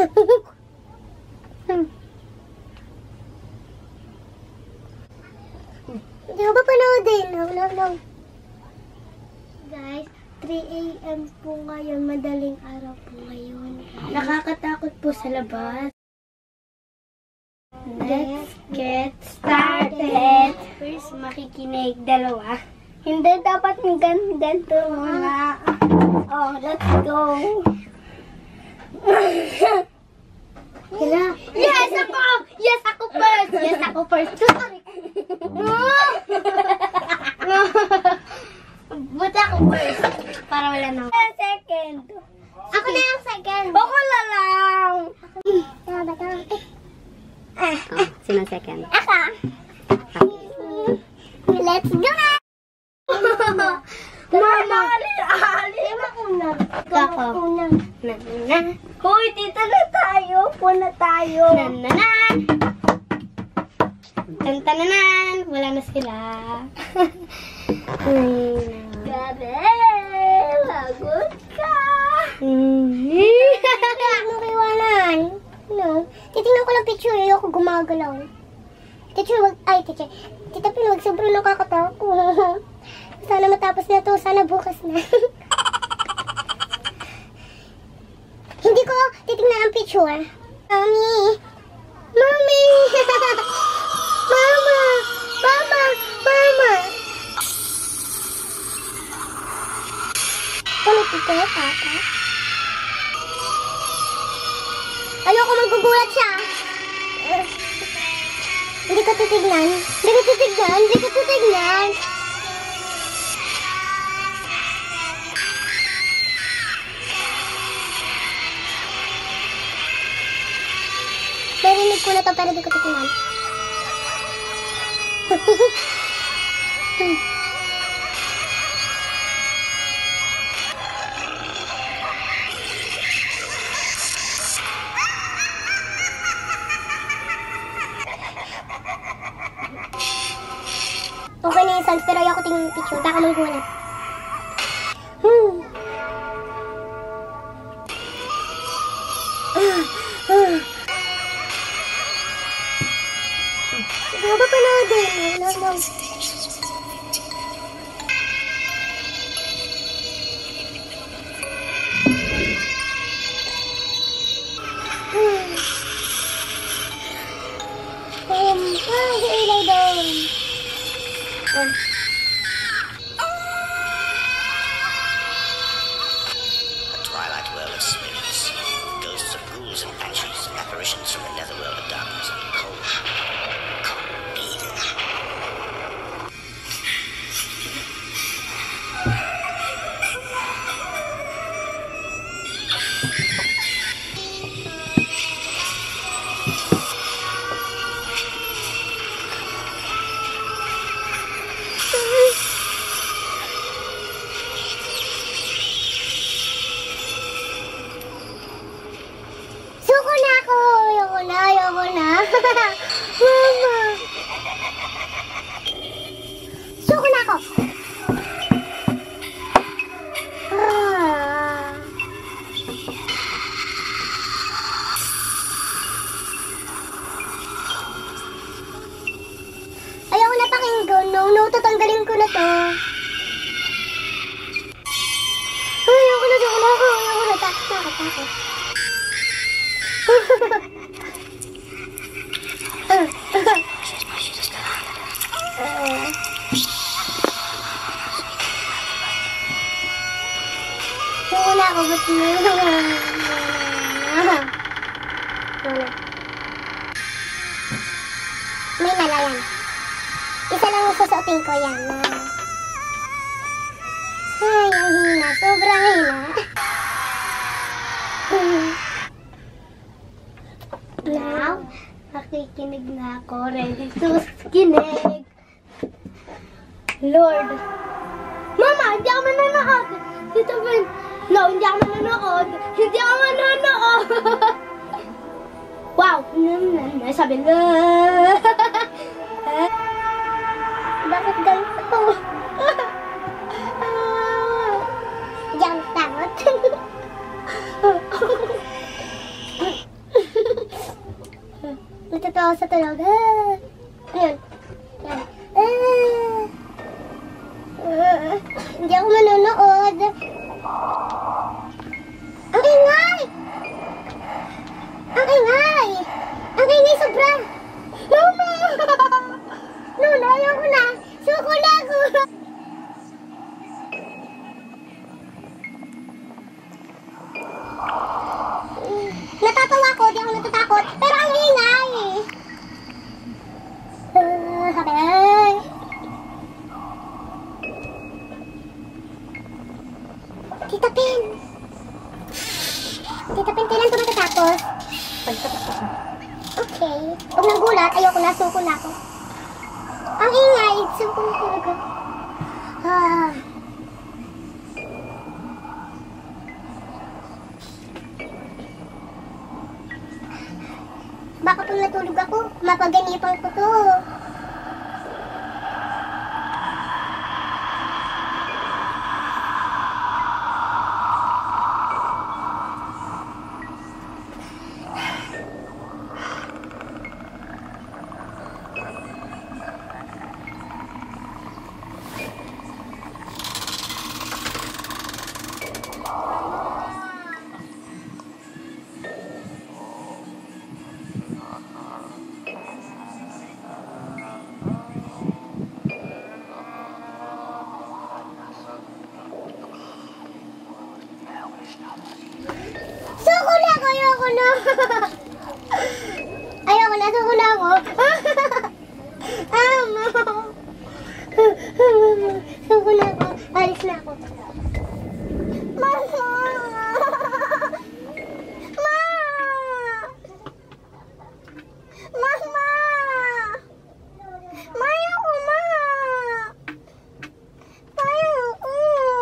Hindi ko pa panoodin. No. Guys, 3 AM po ngayon. Madaling araw po ngayon. Nakakatakot po sa labas. Let's get started. First, makikinig. Dalawa. Hindi dapat ng ganito muna. Oh, let's go. Yes, ako! Yes, ako first! Yes, ako first. Sorry. Buti ako first. Para wala na. Second. Ako na yung second. Ako na lang. Sino second? Ako. Let's go na! Mama! Unang. Ako. Unang. Hoy, dito na tayo. Puna tayo. Nananan! Tantananan! Wala na sila. Gabi! Lagot ka! Ano kiwanan? No. Titingnan ko lang picture. Ayoko gumagalaw. Teacher, teacher. Tita Pin, wag sobrang nakakatakot. Sana matapos na to. Sana bukas na. Hindi ko titingnan ang picture. Mami! Mami! Mama! Mama! Mama! Kulit ito, Papa. Ayoko magugulat siya. Hindi ko titignan. Hindi ko titignan. Hindi ko titignan. Narinig ko na to pero hindi ko titignan. Okay na yung sounds, pero ayoko tingin yung picture. Baka manggulat. Hindi ko pa panoodin. No. Ilaw doon. A twilight world of spirits, ghosts of ghouls and banshees, apparitions from the netherworld of darkness, cold, evil. Ayoko na. Mama. Suko na ako. Ayoko na pakinggan. No, tatanggalin ko na to. Ayoko na. Takot. Wala ako, ba't may mala yan. Isa lang yung susuotin ko yan. Ay, ang hina. Sobrang hina. Now, nakikinig na ako. Ready to kinig. Lord. Mama, hindi ako manonood. Tito Ben. No, hindi ako manonood. Hindi ako manonood. Wow. Sabi na. Bakit ganito? Diyan takot. ako sa tulog. Ayun. Yan. Hindi ako manonood. Ang ingay! Ang ingay! Ang ingay sobra! Mama! Lolo, ayoko na! Suko na ako! Natatawa ko, di ako natatakot. Pero ang ingay! Habay! Tita Pen! Tita Pen, kailan ito matatapos? Pagtapos ko. Okay. Huwag nang gulat, ayoko na, suko na ako. Ang ingay, suko na talaga. Baka pag natulog ako, mapaganipan ko to. Suko na ako, ayoko na. Ayoko na, suko na ako. Suko na ako. Alis na ako. Mama! Ma! Mama! Maya ko, ma! Maya ko!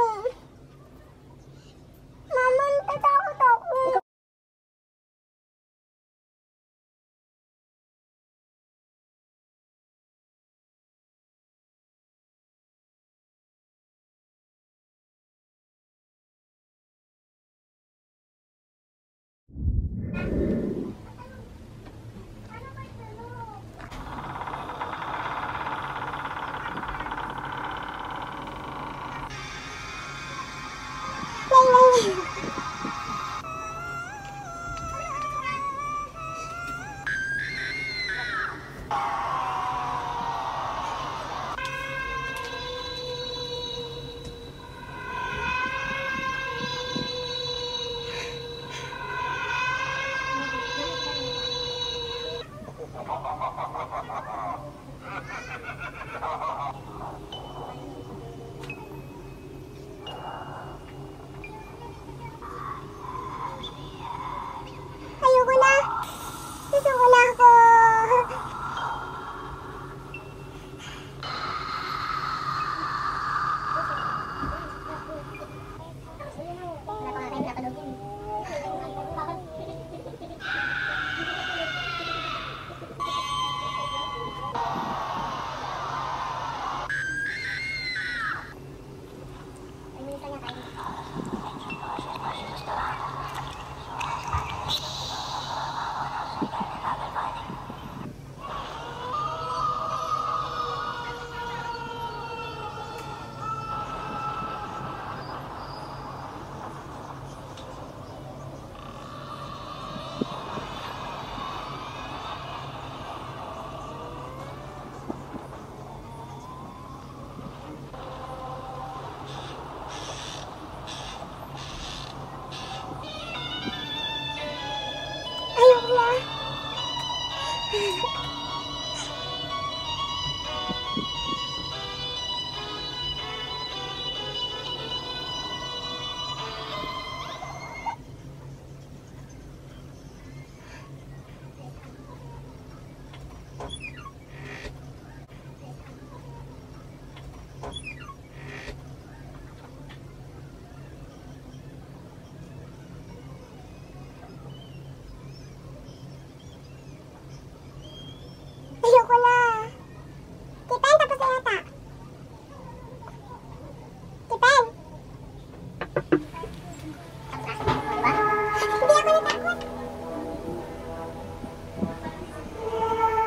Mama, natatakot ako. Ayoko na. Susuko na ako. Ayoko na. Ayoko na. Kipen, tapos na yata. Kipen. Hindi ako natakot.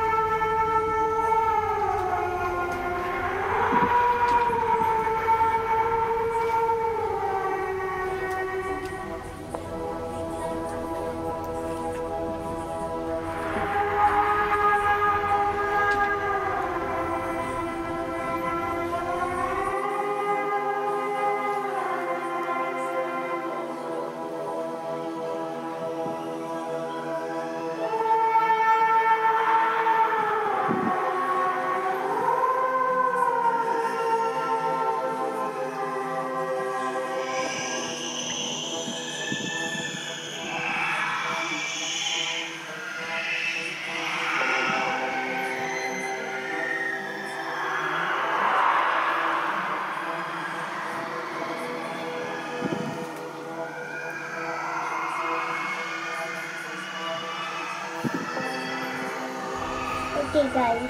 Okay, guys.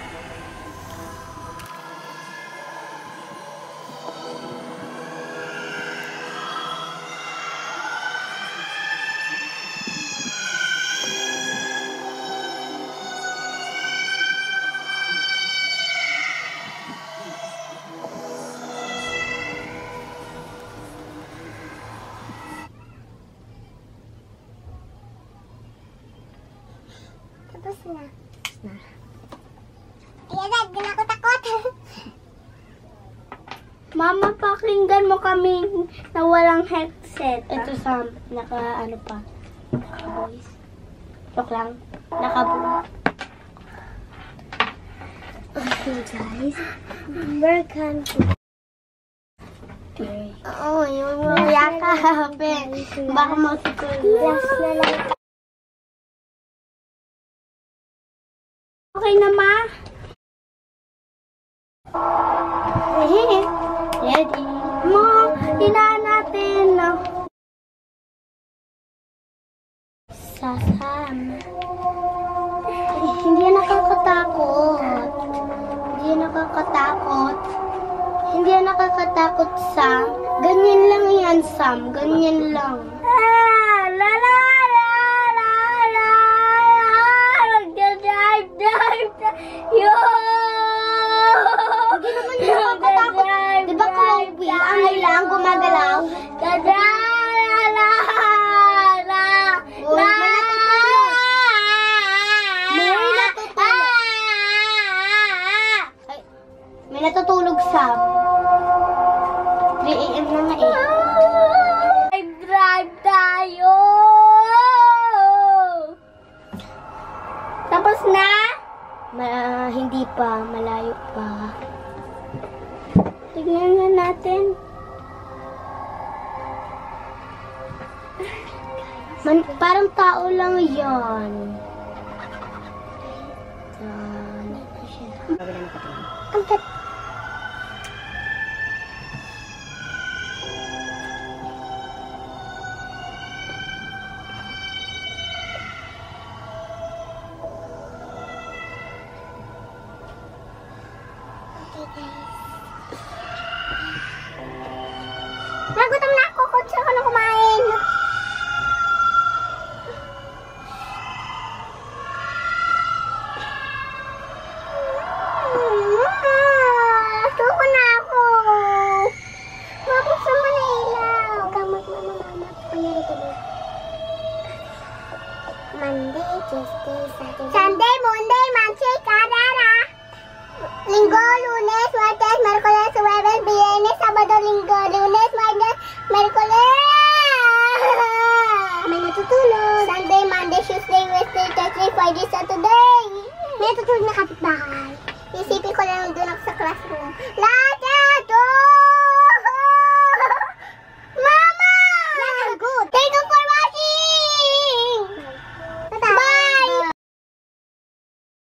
Tapos na. Ayan na, di na ako takot. Mama, pakinggan mo kami na walang headset. Ito sa naka-ano pa. Naka-voice. Joke lang. Naka-boom. Okay, guys. Welcome to... Oo, yung mga yakapin. Baka masikul. Last na lang. Okay na, Ma? Ready? Ma, hinaan natin. No? Sasam. Hindi yan nakakatakot. Hindi yan nakakatakot. Hindi yan nakakatakot, Sam. Ganyan lang yan, Sam. Ganyan lang. La la la la la la. Magdadrive, drive. Yo! Hindi naman yung nakakatakot. Di ba Chloe? Ano lang, gumagalaw? May natutulog, Sam. 3 AM na nga eh. Drive tayo! Tapos na? Hindi pa. Malayo pa. Tignan nga natin. Parang tao lang yan. Ang kat... Nagutom na ako. Kutsa ko na kumain. Suko na ako. Bakit sa Manila? Kamag mama. Kunyari ko ba? Monday, Tuesday, Saturday. Sunday, Monday, Monday, Karara. Linggo, Lunes, Martes,